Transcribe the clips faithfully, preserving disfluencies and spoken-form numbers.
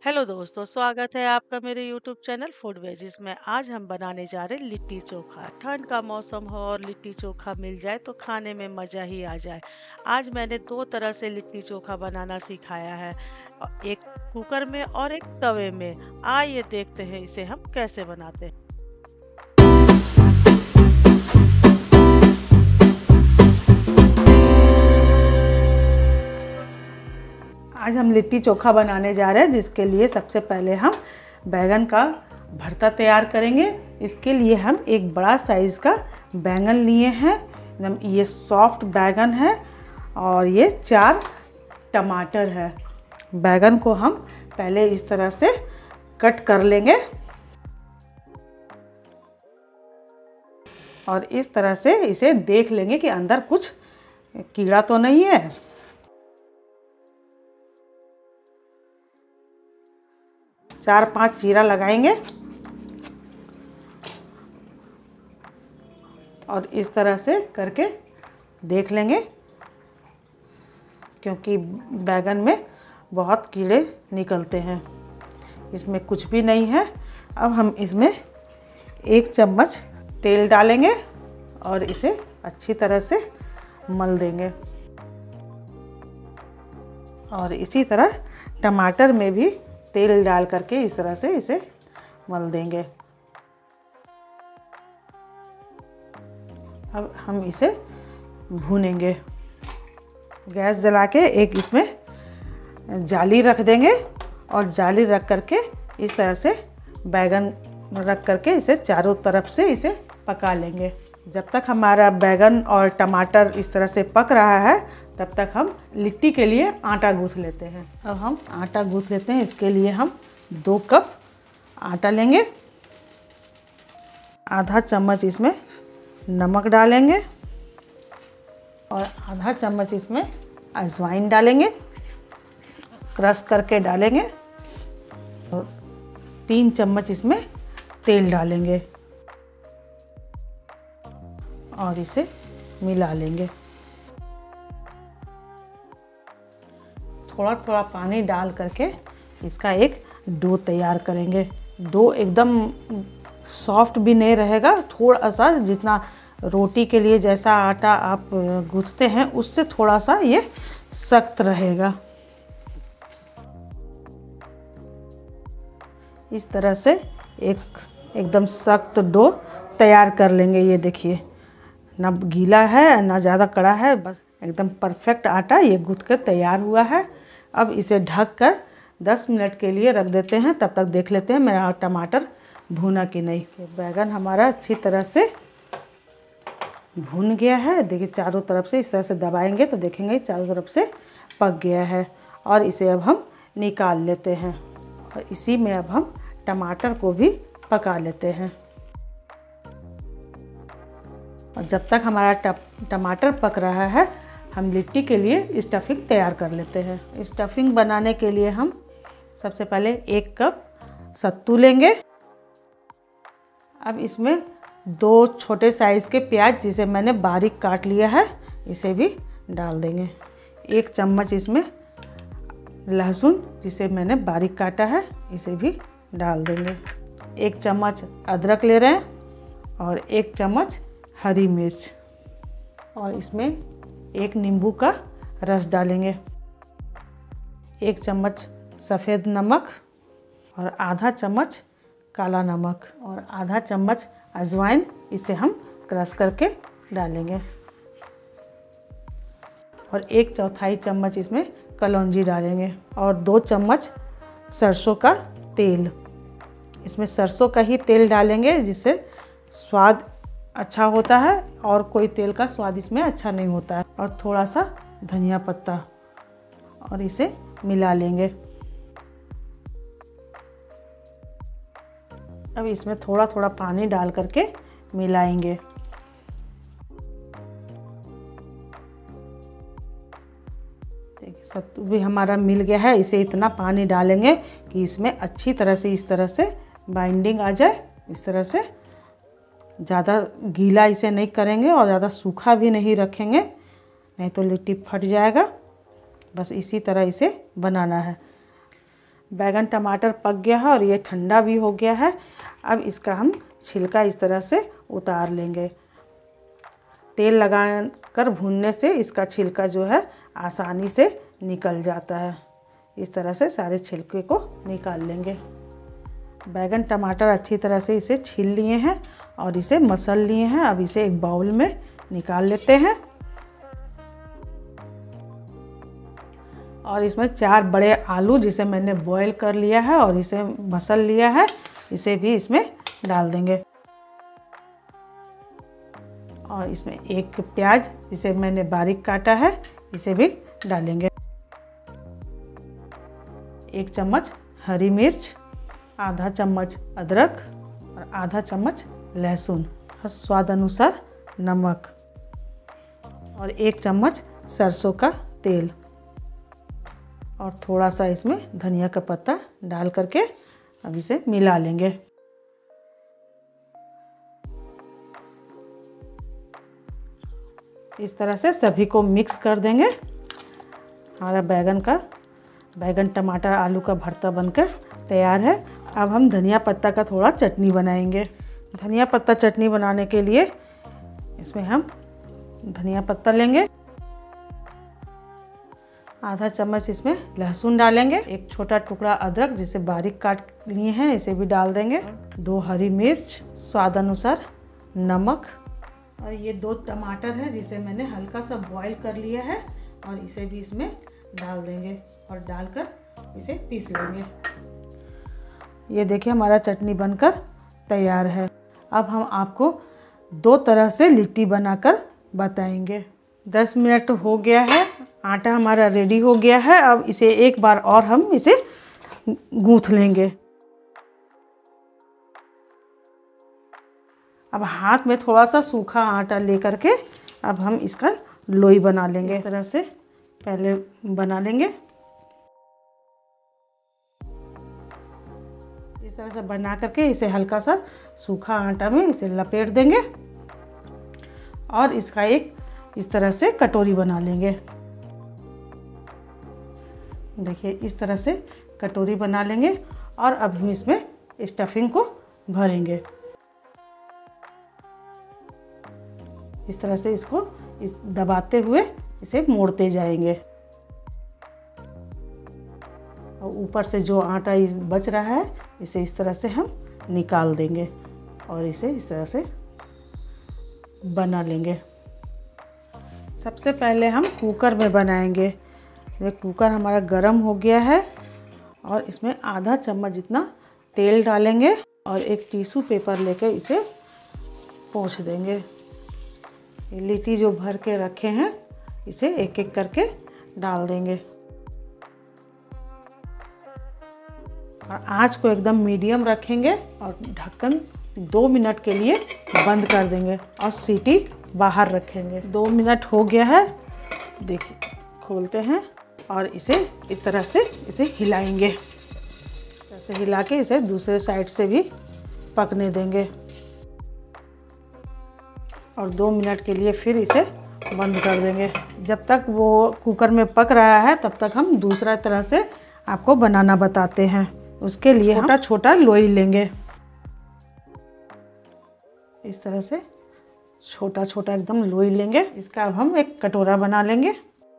Hello दोस्तों, स्वागत है आपका मेरे यूट्यूब चैनल फूड वेजिस में। आज हम बनाने जा रहे हैं लिट्टी चोखा। ठंड का मौसम हो और लिट्टी चोखा मिल जाए तो खाने में मज़ा ही आ जाए। आज मैंने दो तरह से लिट्टी चोखा बनाना सिखाया है, अ, एक कुकर में और एक तवे में। आइए देखते हैं इसे हम कैसे बनाते हैं। आज हम लिट्टी चोखा बनाने जा रहे हैं, जिसके लिए सबसे पहले हम बैगन का भरता तैयार करेंगे। इसके लिए हम एक बड़ा साइज़ का बैंगन लिए हैं, एकदम ये सॉफ्ट बैगन है, और ये चार टमाटर है। बैगन को हम पहले इस तरह से कट कर लेंगे और इस तरह से इसे देख लेंगे कि अंदर कुछ कीड़ा तो नहीं है। चार पांच चीरा लगाएंगे और इस तरह से करके देख लेंगे, क्योंकि बैगन में बहुत कीड़े निकलते हैं। इसमें कुछ भी नहीं है। अब हम इसमें एक चम्मच तेल डालेंगे और इसे अच्छी तरह से मल देंगे। और इसी तरह टमाटर में भी तेल डाल करके इस तरह से इसे मल देंगे। अब हम इसे भूनेंगे। गैस जला के एक इसमें जाली रख देंगे और जाली रख करके इस तरह से बैगन रख करके इसे चारों तरफ से इसे पका लेंगे। जब तक हमारा बैगन और टमाटर इस तरह से पक रहा है, तब तक हम लिट्टी के लिए आटा गूँथ लेते हैं। अब हम आटा गूँथ लेते हैं। इसके लिए हम दो कप आटा लेंगे, आधा चम्मच इसमें नमक डालेंगे और आधा चम्मच इसमें अजवाइन डालेंगे, क्रश करके डालेंगे, और तीन चम्मच इसमें तेल डालेंगे और इसे मिला लेंगे। थोड़ा थोड़ा पानी डाल करके इसका एक डो तैयार करेंगे। डो एकदम सॉफ्ट भी नहीं रहेगा, थोड़ा सा जितना रोटी के लिए जैसा आटा आप गूँथते हैं उससे थोड़ा सा ये सख्त रहेगा। इस तरह से एक एकदम सख्त डो तैयार कर लेंगे। ये देखिए, ना गीला है ना ज़्यादा कड़ा है, बस एकदम परफेक्ट आटा ये गूँथ कर तैयार हुआ है। अब इसे ढक कर दस मिनट के लिए रख देते हैं। तब तक देख लेते हैं मेरा टमाटर भुना कि नहीं। बैगन हमारा अच्छी तरह से भुन गया है। देखिए, चारों तरफ से इस तरह से दबाएंगे तो देखेंगे चारों तरफ से पक गया है। और इसे अब हम निकाल लेते हैं और इसी में अब हम टमाटर को भी पका लेते हैं। और जब तक हमारा टमाटर पक रहा है, हम लिट्टी के लिए स्टफिंग तैयार कर लेते हैं। स्टफिंग बनाने के लिए हम सबसे पहले एक कप सत्तू लेंगे। अब इसमें दो छोटे साइज़ के प्याज, जिसे मैंने बारीक काट लिया है, इसे भी डाल देंगे। एक चम्मच इसमें लहसुन, जिसे मैंने बारीक काटा है, इसे भी डाल देंगे। एक चम्मच अदरक ले रहे हैं और एक चम्मच हरी मिर्च, और इसमें एक नींबू का रस डालेंगे। एक चम्मच सफ़ेद नमक और आधा चम्मच काला नमक और आधा चम्मच अजवाइन, इसे हम क्रश करके डालेंगे। और एक चौथाई चम्मच इसमें कलौंजी डालेंगे और दो चम्मच सरसों का तेल। इसमें सरसों का ही तेल डालेंगे, जिससे स्वाद अच्छा होता है, और कोई तेल का स्वाद इसमें अच्छा नहीं होता है। और थोड़ा सा धनिया पत्ता, और इसे मिला लेंगे। अब इसमें थोड़ा थोड़ा पानी डाल करके मिलाएंगे। देखिए, सत्तू भी हमारा मिल गया है। इसे इतना पानी डालेंगे कि इसमें अच्छी तरह से इस तरह से बाइंडिंग आ जाए। इस तरह से ज़्यादा गीला इसे नहीं करेंगे और ज़्यादा सूखा भी नहीं रखेंगे, नहीं तो लिट्टी फट जाएगा। बस इसी तरह इसे बनाना है। बैगन टमाटर पक गया है और ये ठंडा भी हो गया है। अब इसका हम छिलका इस तरह से उतार लेंगे। तेल लगा कर भूनने से इसका छिलका जो है आसानी से निकल जाता है। इस तरह से सारे छिलके को निकाल लेंगे। बैगन टमाटर अच्छी तरह से इसे छील लिए हैं और इसे मसल लिए हैं। अब इसे एक बाउल में निकाल लेते हैं और इसमें चार बड़े आलू जिसे मैंने बॉईल कर लिया है और इसे मसल लिया है, इसे भी इसमें डाल देंगे। और इसमें एक प्याज जिसे मैंने बारीक काटा है, इसे भी डालेंगे। एक चम्मच हरी मिर्च, आधा चम्मच अदरक और आधा चम्मच लहसुन, स्वाद अनुसार नमक और एक चम्मच सरसों का तेल और थोड़ा सा इसमें धनिया का पत्ता डाल करके अब इसे मिला लेंगे। इस तरह से सभी को मिक्स कर देंगे। हमारा बैगन का बैगन टमाटर आलू का भरता बनकर तैयार है। अब हम धनिया पत्ता का थोड़ा चटनी बनाएंगे। धनिया पत्ता चटनी बनाने के लिए इसमें हम धनिया पत्ता लेंगे, आधा चम्मच इसमें लहसुन डालेंगे, एक छोटा टुकड़ा अदरक जिसे बारीक काट लिए हैं इसे भी डाल देंगे, दो हरी मिर्च, स्वाद अनुसार नमक और ये दो टमाटर है जिसे मैंने हल्का सा बॉईल कर लिया है और इसे भी इसमें डाल देंगे और डालकर इसे पीस लेंगे। ये देखिए हमारा चटनी बनकर तैयार है। अब हम आपको दो तरह से लिट्टी बनाकर बताएंगे। दस मिनट हो गया है, आटा हमारा रेडी हो गया है। अब इसे एक बार और हम इसे गूंथ लेंगे। अब हाथ में थोड़ा सा सूखा आटा लेकर के अब हम इसका लोई बना लेंगे। इस तरह से पहले बना लेंगे। इस तरह से बना करके इसे हल्का सा सूखा आटा में इसे लपेट देंगे और इसका एक इस तरह से कटोरी बना लेंगे। देखिए इस तरह से कटोरी बना लेंगे और अब हम इसमें स्टफिंग को भरेंगे। इस तरह से इसको इस दबाते हुए इसे मोड़ते जाएंगे और ऊपर से जो आटा बच रहा है इसे इस तरह से हम निकाल देंगे और इसे इस तरह से बना लेंगे। सबसे पहले हम कुकर में बनाएंगे। ये कुकर हमारा गरम हो गया है और इसमें आधा चम्मच जितना तेल डालेंगे और एक टिश्यू पेपर लेके इसे पोंछ देंगे। ये लिट्टी जो भर के रखे हैं इसे एक एक करके डाल देंगे और आंच को एकदम मीडियम रखेंगे और ढक्कन दो मिनट के लिए बंद कर देंगे और सीटी बाहर रखेंगे। दो मिनट हो गया है, देखिए खोलते हैं और इसे इस तरह से इसे हिलाएंगे। ऐसे हिला के इसे दूसरे साइड से भी पकने देंगे और दो मिनट के लिए फिर इसे बंद कर देंगे। जब तक वो कुकर में पक रहा है तब तक हम दूसरा तरह से आपको बनाना बताते हैं। उसके लिए छोटा छोटा लोई लेंगे। इस तरह से छोटा छोटा एकदम लोई लेंगे। इसका अब हम एक कटोरा बना लेंगे।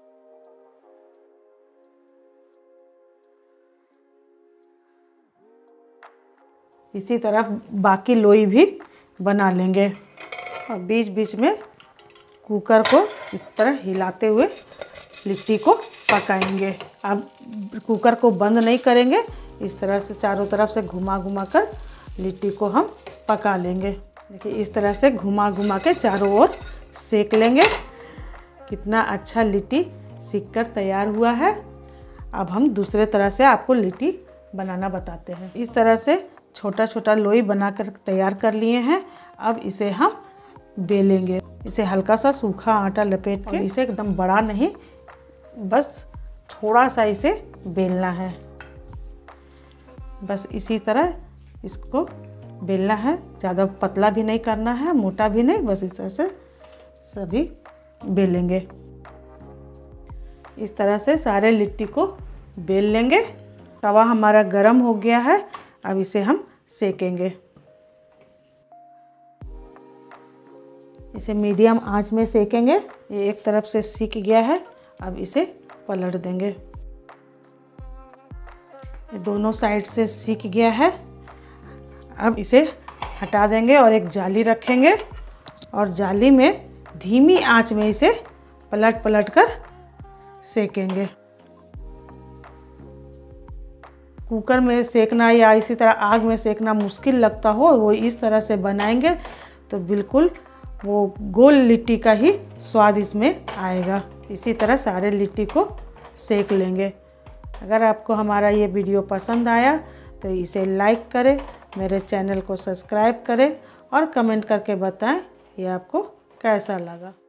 इसी तरह बाकी लोई भी बना लेंगे और बीच बीच में कुकर को इस तरह हिलाते हुए लिट्टी को पकाएंगे। अब कुकर को बंद नहीं करेंगे, इस तरह से चारों तरफ से घुमा घुमा कर लिट्टी को हम पका लेंगे। देखिए इस तरह से घुमा घुमा के चारों ओर सेक लेंगे। कितना अच्छा लिट्टी सीख कर तैयार हुआ है। अब हम दूसरे तरह से आपको लिट्टी बनाना बताते हैं। इस तरह से छोटा छोटा लोई बनाकर तैयार कर लिए हैं। अब इसे हम बेलेंगे। इसे हल्का सा सूखा आटा लपेट के, इसे एकदम बड़ा नहीं, बस थोड़ा सा इसे बेलना है। बस इसी तरह इसको बेलना है। ज़्यादा पतला भी नहीं करना है, मोटा भी नहीं, बस इस तरह से सभी बेलेंगे। इस तरह से सारे लिट्टी को बेल लेंगे तवा हमारा गरम हो गया है, अब इसे हम सेकेंगे। इसे मीडियम आंच में सेकेंगे। ये एक तरफ से सिक गया है, अब इसे पलट देंगे। ये दोनों साइड से सिक गया है, अब इसे हटा देंगे और एक जाली रखेंगे और जाली में धीमी आंच में इसे पलट पलट कर सेकेंगे। कुकर में सेकना या इसी तरह आग में सेकना मुश्किल लगता हो, वो इस तरह से बनाएंगे तो बिल्कुल वो गोल लिट्टी का ही स्वाद इसमें आएगा। इसी तरह सारे लिट्टी को सेक लेंगे। अगर आपको हमारा ये वीडियो पसंद आया तो इसे लाइक करें, मेरे चैनल को सब्सक्राइब करें और कमेंट करके बताएं ये आपको कैसा लगा।